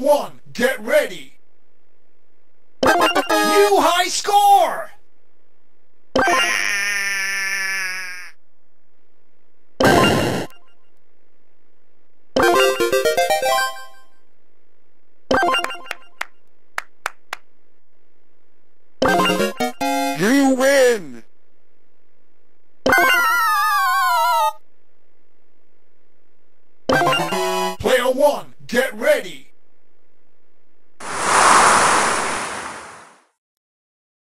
one, get ready. New high score! You win! Player one, get ready.